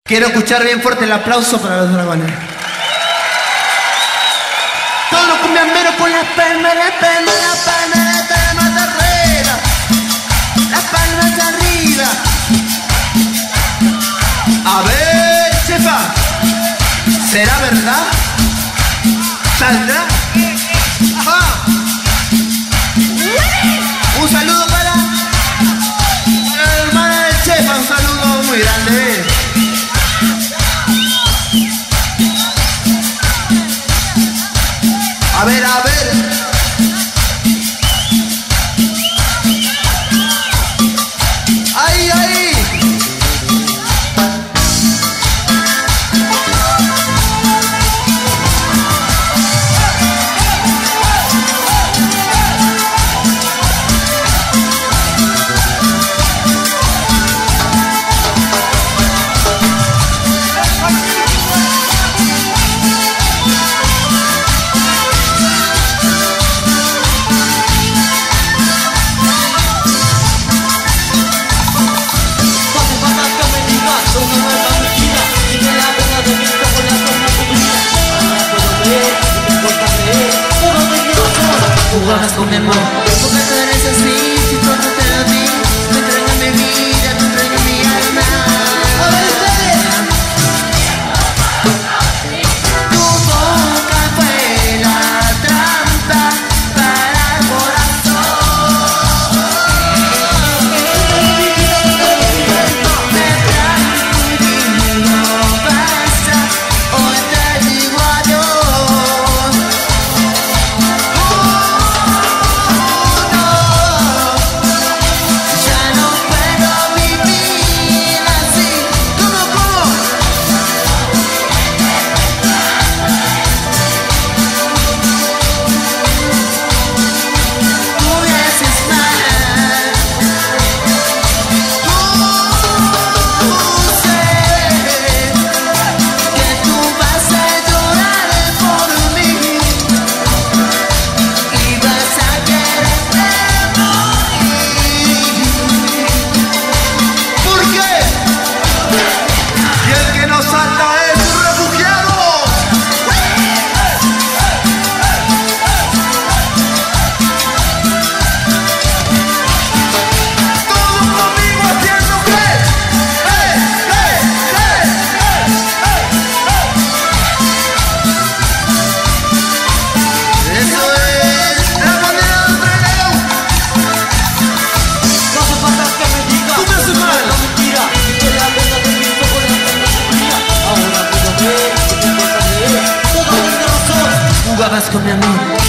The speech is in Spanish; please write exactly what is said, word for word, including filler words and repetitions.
Quiero escuchar bien fuerte el aplauso para los dragones. Todos los cumbiamberos con las palmas, las palmas, las palmas, las palmas de arriba. Las palmas de arriba. A ver, chefa, ¿será verdad? ¿Saldrá? ¡Ah! Un saludo para la hermana del chefa, un saludo muy grande. A ver, a ver. Ahí, ahí. Jugabas con mi amor, porque tú eres así, si tú no te lo di, me entregas mi vida, me entregas mi alma. A ver ustedes. Tu boca fue la trampa para el corazón. Me trajo y no basta, hoy te digo adiós. Jugabas con mi amor.